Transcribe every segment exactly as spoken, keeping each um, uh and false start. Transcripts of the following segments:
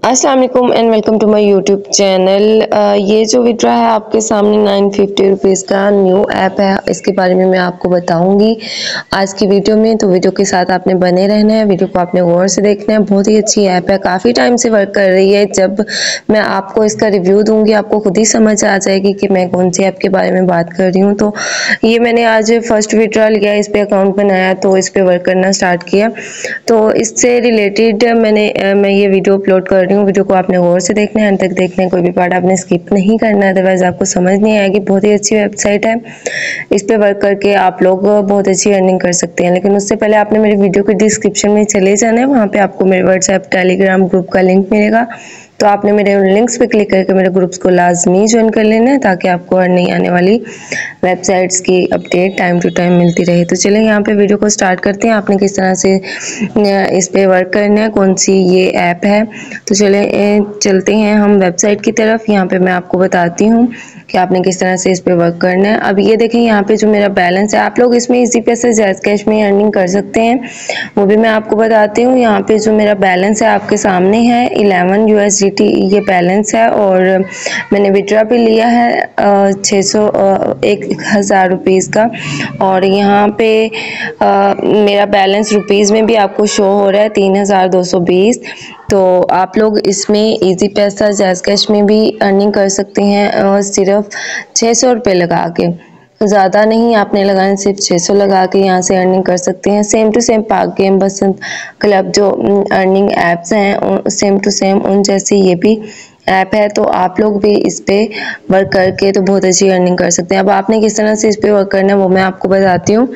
अस्सलाम वालेकुम and welcome to my YouTube channel. ये जो विड्रा है आपके सामने नाइन फिफ्टी रुपीज़ का न्यू ऐप है, इसके बारे में मैं आपको बताऊंगी आज की वीडियो में। तो वीडियो के साथ आपने बने रहना है, वीडियो को आपने गौर से देखना है। बहुत ही अच्छी ऐप है, काफ़ी टाइम से वर्क कर रही है। जब मैं आपको इसका रिव्यू दूंगी आपको खुद ही समझ आ जाएगी कि मैं कौन सी ऐप के बारे में बात कर रही हूँ। तो ये मैंने आज फर्स्ट विड्रा लिया, इस पर अकाउंट बनाया तो इस पर वर्क करना स्टार्ट किया। तो इससे रिलेटेड मैंने मैं ये वीडियो अपलोड कर रही हूँ। वीडियो को आपने गौर से देखना है, अंत तक देखना है, कोई भी पार्ट आपने स्किप नहीं करना है, अदरवाइज आपको समझ नहीं आएगी। बहुत ही अच्छी वेबसाइट है, इस पे वर्क करके आप लोग बहुत अच्छी अर्निंग कर सकते हैं। लेकिन उससे पहले आपने मेरी वीडियो के डिस्क्रिप्शन में चले जाना है, वहाँ पे आपको मेरे व्हाट्सएप टेलीग्राम ग्रुप का लिंक मिलेगा। तो आपने मेरे लिंक्स पे क्लिक करके मेरे ग्रुप्स को लाजमी ज्वाइन कर लेना है, ताकि आपको हर नई आने वाली वेबसाइट्स की अपडेट टाइम टू टाइम मिलती रहे। तो चलिए यहाँ पे वीडियो को स्टार्ट करते हैं। आपने किस तरह से इस पे वर्क करना है, कौन सी ये ऐप है। तो चलिए चलते हैं हम वेबसाइट की तरफ। यहाँ पे मैं आपको बताती हूँ कि आपने किस तरह से इस पे वर्क करना है। अब ये देखें यहाँ पे जो मेरा बैलेंस है, आप लोग इसमें इजी पैसे जैज़ कैश में अर्निंग कर सकते हैं, वो भी मैं आपको बताती हूँ। यहाँ पे जो मेरा बैलेंस है आपके सामने है eleven U S D T ये बैलेंस है, और मैंने विड्रा भी लिया है छः सौ एक हज़ार रुपीज़ का। और यहाँ पे आ, मेरा बैलेंस रुपीज़ में भी आपको शो हो रहा है तीन हज़ार दो सौ बीस। तो आप लोग इसमें इजी पैसा जैज़ कैश में भी अर्निंग कर सकते हैं, और सिर्फ छः सौ रुपये लगा के, ज़्यादा नहीं आपने लगाना, सिर्फ छः सौ लगा के यहाँ से अर्निंग कर सकते हैं। Same to same Pak game Basant club जो अर्निंग एप्स हैं, सेम टू सेम उन जैसी ये भी ऐप है। तो आप लोग भी इस पे वर्क करके तो बहुत अच्छी अर्निंग कर सकते हैं। अब आपने किस तरह से इस पे वर्क करना है वो मैं आपको बताती हूँ।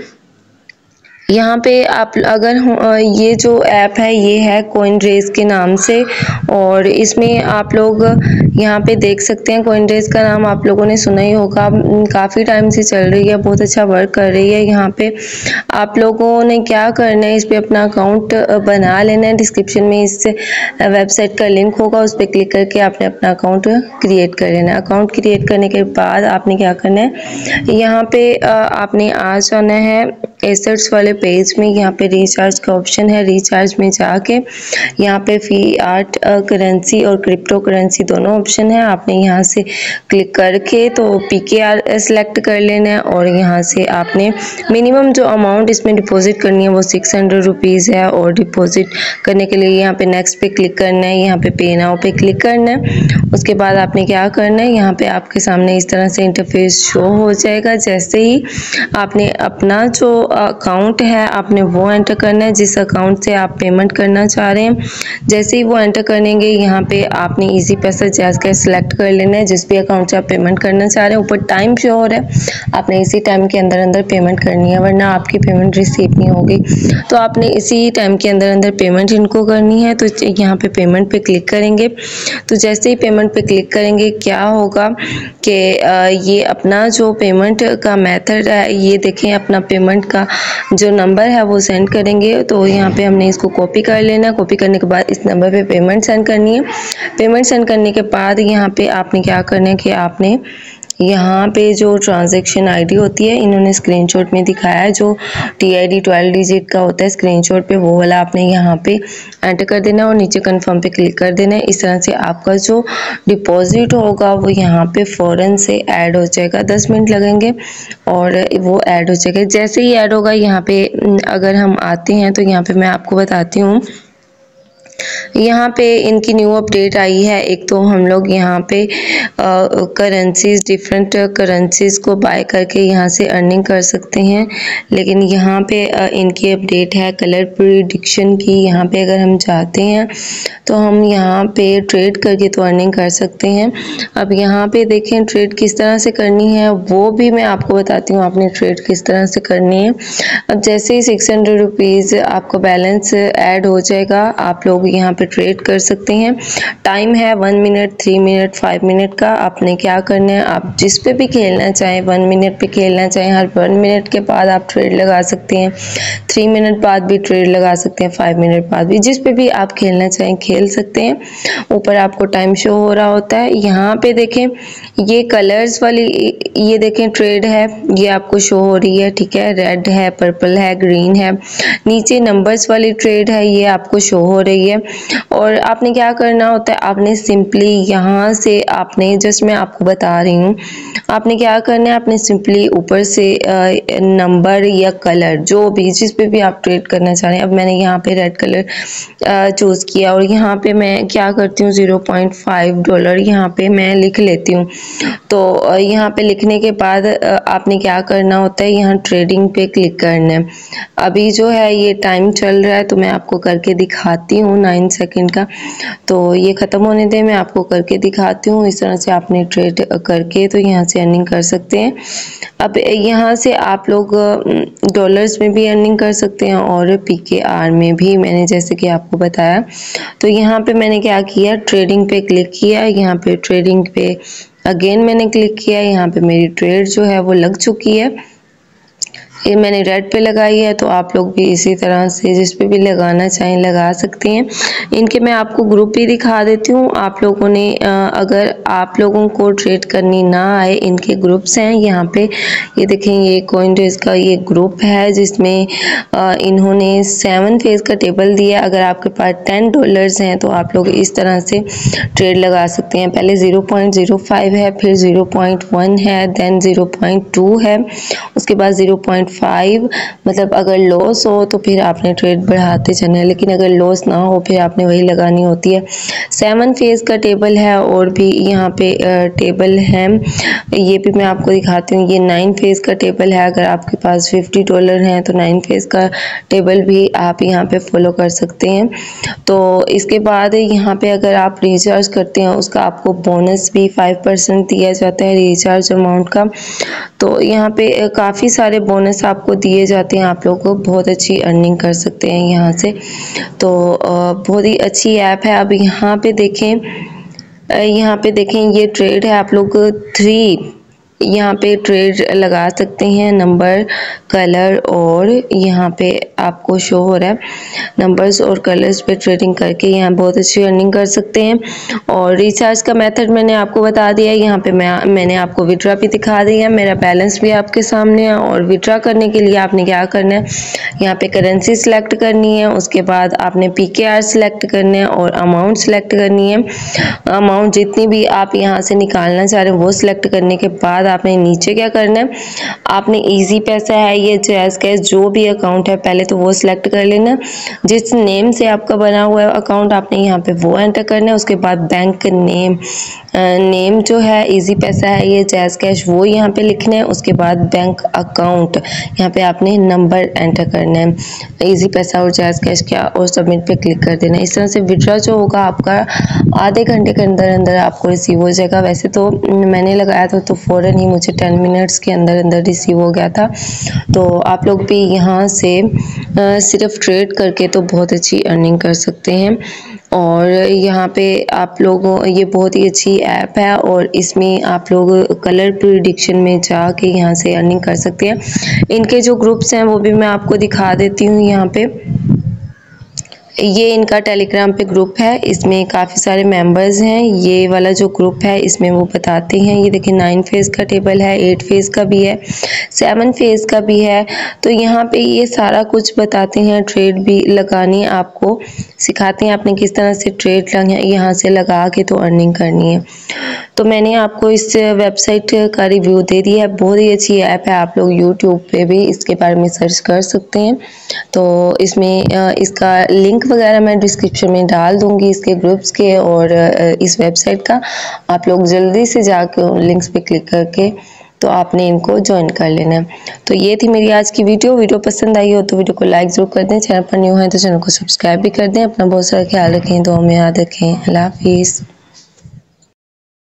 यहाँ पे आप अगर ये जो ऐप है ये है कॉइन रेस के नाम से, और इसमें आप लोग यहाँ पे देख सकते हैं कॉइन रेस का नाम आप लोगों ने सुना ही होगा, काफ़ी टाइम से चल रही है, बहुत अच्छा वर्क कर रही है। यहाँ पे आप लोगों ने क्या करना है, इस पे अपना अकाउंट बना लेना है। डिस्क्रिप्शन में इस वेबसाइट का लिंक होगा, उस पर क्लिक करके आपने अपना अकाउंट क्रिएट कर लेना है। अकाउंट क्रिएट करने के बाद आपने क्या करना है, यहाँ पे आपने आ जाना है एसेट्स वाले पेज में। यहाँ पे रिचार्ज का ऑप्शन है, रिचार्ज में जाके यहाँ पे फिएट करेंसी और क्रिप्टो करेंसी दोनों ऑप्शन है। आपने यहाँ से क्लिक करके तो पीकेआर सेलेक्ट कर लेना है, और यहाँ से आपने मिनिमम जो अमाउंट इसमें डिपॉजिट करनी है वो सिक्स हंड्रेड रुपीज़ है। और डिपॉजिट करने के लिए यहाँ पे नेक्स्ट पे क्लिक करना है, यहाँ पे पे नाउ पे क्लिक करना है। उसके बाद आपने क्या करना है, यहाँ पे आपके सामने इस तरह से इंटरफेस शो हो जाएगा। जैसे ही आपने अपना जो अकाउंट है आपने वो एंटर करना है, जिस अकाउंट से आप पेमेंट करना चाह रहे हैं। जैसे ही वो एंटर करेंगे यहाँ पे आपने इजी पैसा जैज़ कैश सेलेक्ट कर लेना है, जिस भी अकाउंट से आप पेमेंट करना चाह रहे हैं। ऊपर टाइम शो हो रहा है, आपने इसी टाइम के अंदर अंदर पेमेंट करनी है, वरना आपकी पेमेंट रिसीव नहीं होगी। तो आपने इसी टाइम के अंदर अंदर पेमेंट इनको करनी है। तो यहाँ पे पेमेंट पे क्लिक करेंगे, तो जैसे ही पेमेंट पे क्लिक करेंगे क्या होगा कि ये अपना जो पेमेंट का मेथड है, ये देखें अपना पेमेंट का जो नंबर है वो सेंड करेंगे। तो यहाँ पे हमने इसको कॉपी कर लेना। कॉपी करने के बाद इस नंबर पे पेमेंट सेंड करनी है। पेमेंट सेंड करने के बाद यहाँ पे आपने क्या करना है कि आपने यहाँ पे जो ट्रांजैक्शन आईडी होती है, इन्होंने स्क्रीनशॉट में दिखाया है, जो T I D twelve digit का होता है स्क्रीनशॉट पे, वो वाला आपने यहाँ पे एंटर कर देना और नीचे कंफर्म पे क्लिक कर देना है। इस तरह से आपका जो डिपॉजिट होगा वो यहाँ पे फ़ौरन से ऐड हो जाएगा। दस मिनट लगेंगे और वो ऐड हो जाएगा। जैसे ही ऐड होगा यहाँ पे अगर हम आते हैं तो यहाँ पे मैं आपको बताती हूँ, यहाँ पे इनकी न्यू अपडेट आई है। एक तो हम लोग यहाँ पे करेंसीज डिफरेंट करेंसीज को बाय करके यहाँ से अर्निंग कर सकते हैं, लेकिन यहाँ पे आ, इनकी अपडेट है कलर प्रिडिक्शन की। यहाँ पे अगर हम चाहते हैं तो हम यहाँ पे ट्रेड करके तो अर्निंग कर सकते हैं। अब यहाँ पे देखें ट्रेड किस तरह से करनी है वो भी मैं आपको बताती हूँ, आपने ट्रेड किस तरह से करनी है। अब जैसे ही सिक्स हंड्रेड रुपीज़ आपका बैलेंस ऐड हो जाएगा, आप लोग यहाँ पे ट्रेड कर सकते हैं। टाइम है one minute, three minute, five minute का। आपने क्या करना है, आप जिस पे भी खेलना चाहें, वन मिनट पे खेलना चाहें, हर वन मिनट के बाद आप ट्रेड लगा सकते हैं, थ्री मिनट बाद भी ट्रेड लगा सकते हैं, फाइव मिनट बाद भी, जिस पे भी आप खेलना चाहें खेल सकते हैं। ऊपर आपको टाइम शो हो रहा होता है। यहाँ पे देखें ये कलर्स वाली, ये देखें ट्रेड है, ये आपको शो हो रही है, ठीक है, रेड है, पर्पल है, ग्रीन है। नीचे नंबर्स वाली ट्रेड है, ये आपको शो हो रही है। है। और आपने क्या करना होता है, आपने सिंपली यहाँ से आपने जस्ट मैं आपको बता रही हूँ, आपने क्या करना है, आपने सिंपली ऊपर से नंबर या कलर जो भी जिस पे भी आप ट्रेड करना चाह रहे हैं। अब मैंने यहाँ पे रेड कलर चूज़ किया और यहाँ पे मैं क्या करती हूँ, ज़ीरो पॉइंट फाइव डॉलर यहाँ पे मैं लिख लेती हूँ। तो यहाँ पे लिखने के बाद आपने क्या करना होता है, यहाँ ट्रेडिंग पे क्लिक करना है। अभी जो है ये टाइम चल रहा है तो मैं आपको करके दिखाती हूँ नाइन सेकंड का। तो ये ख़त्म होने दे, मैं आपको करके दिखाती हूँ। इस तरह से आपने ट्रेड करके तो यहाँ से अर्निंग कर सकते हैं। अब यहाँ से आप लोग डॉलर्स में भी अर्निंग कर सकते हैं और पी के आर में भी, मैंने जैसे कि आपको बताया। तो यहाँ पे मैंने क्या किया, ट्रेडिंग पे क्लिक किया, यहाँ पे ट्रेडिंग पे अगेन मैंने क्लिक किया। यहाँ पे मेरी ट्रेड जो है वो लग चुकी है, ये मैंने रेड पे लगाई है। तो आप लोग भी इसी तरह से जिस पे भी लगाना चाहें लगा सकते हैं। इनके मैं आपको ग्रुप भी दिखा देती हूँ। आप लोगों ने अगर आप लोगों को ट्रेड करनी ना आए, इनके ग्रुप्स हैं यहाँ पे, ये देखें, ये कॉइनडेस्क इसका ये ग्रुप है जिसमें इन्होंने सेवन फेज का टेबल दिया। अगर आपके पास टेन डॉलर्स हैं तो आप लोग इस तरह से ट्रेड लगा सकते हैं। पहले ज़ीरो पॉइंट ज़ीरो फाइव है, फिर ज़ीरो पॉइंट वन है, देन ज़ीरो पॉइंट टू है, उसके बाद ज़ीरो पॉइंट फाइव। मतलब अगर लॉस हो तो फिर आपने ट्रेड बढ़ाते चलना है, लेकिन अगर लॉस ना हो फिर आपने वही लगानी होती है। सेवन फेज का टेबल है और भी यहाँ पे टेबल है, ये भी मैं आपको दिखाती हूँ। ये नाइन फेज का टेबल है। अगर आपके पास फिफ्टी डॉलर हैं तो नाइन फेज का टेबल भी आप यहाँ पे फॉलो कर सकते हैं। तो इसके बाद यहाँ पे अगर आप रिचार्ज करते हैं उसका आपको बोनस भी फाइव परसेंट दिया जाता है रिचार्ज अमाउंट का। तो यहाँ पे काफ़ी सारे बोनस आपको दिए जाते हैं, आप लोग को बहुत अच्छी अर्निंग कर सकते हैं यहाँ से। तो बहुत ही अच्छी ऐप है। अब यहाँ पे देखें, यहाँ पे देखें ये ट्रेड है, आप लोग थ्री यहाँ पे ट्रेड लगा सकते हैं, नंबर, कलर, और यहाँ पे आपको शो हो रहा है नंबर्स और कलर्स पे ट्रेडिंग करके यहाँ बहुत अच्छी अर्निंग कर सकते हैं। और रिचार्ज का मेथड मैंने आपको बता दिया है। यहाँ पे मैं मैंने आपको विड्रॉ भी दिखा दिया, मेरा बैलेंस भी आपके सामने है। और विड्रॉ करने के लिए आपने क्या करना है, यहाँ पे करेंसी सिलेक्ट करनी है, उसके बाद आपने पी के आर सिलेक्ट करना है और अमाउंट सेलेक्ट करनी है। अमाउंट जितनी भी आप यहाँ से निकालना चाह रहे हैं वो सिलेक्ट करने के बाद आपने नीचे क्या करना है, आपने इजी पैसा है, ये जैज कैश, जो भी अकाउंट है पहले तो वो सिलेक्ट कर लेना। जिस नेम से आपका बना हुआ है अकाउंट आपने यहाँ पे वो एंटर करना है। उसके बाद बैंक नेम नेम जो है इजी पैसा है, ये जैज कैश, वो यहाँ पे लिखना है। उसके बाद बैंक अकाउंट यहाँ पे आपने नंबर एंटर करना है, इजी पैसा और जैज कैश क्या, और सबमिट पे क्लिक कर देना है। इस तरह से विड्रॉ जो होगा आपका आधे घंटे के अंदर अंदर आपको रिसीव हो जाएगा। वैसे तो मैंने लगाया था तो फ़ौरन ही मुझे टेन मिनट्स के अंदर अंदर रिसीव हो गया था। तो आप लोग भी यहाँ से सिर्फ ट्रेड करके तो बहुत अच्छी अर्निंग कर सकते हैं। और यहाँ पे आप लोगों, ये बहुत ही अच्छी ऐप है और इसमें आप लोग कलर प्रिडिक्शन में जाके यहाँ से अर्निंग कर सकते हैं। इनके जो ग्रुप्स हैं वो भी मैं आपको दिखा देती हूँ। यहाँ पे ये इनका टेलीग्राम पे ग्रुप है, इसमें काफ़ी सारे मेंबर्स हैं। ये वाला जो ग्रुप है इसमें वो बताते हैं, ये देखिए नाइन फेज का टेबल है, एट फेज का भी है, सेवन फेज का भी है। तो यहाँ पे ये सारा कुछ बताते हैं, ट्रेड भी लगानी आपको सिखाते हैं, आपने किस तरह से ट्रेड यहाँ से लगा के तो अर्निंग करनी है। तो मैंने आपको इस वेबसाइट का रिव्यू दे दिया है, बहुत ही अच्छी ऐप है। आप लोग यूट्यूब पे भी इसके बारे में सर्च कर सकते हैं। तो इसमें इसका लिंक वगैरह मैं डिस्क्रिप्शन में डाल दूंगी, इसके ग्रुप्स के और इस वेबसाइट का। आप लोग जल्दी से जाकर उन लिंक्स पे क्लिक करके तो आपने इनको ज्वाइन कर लेना है। तो ये थी मेरी आज की वीडियो। वीडियो पसंद आई हो तो वीडियो को लाइक ज़रूर कर दें, चैनल पर न्यू है तो चैनल को सब्सक्राइब भी कर दें। अपना बहुत सारा ख्याल रखें, दुआ में याद रखें। अल्लाह हाफिज़।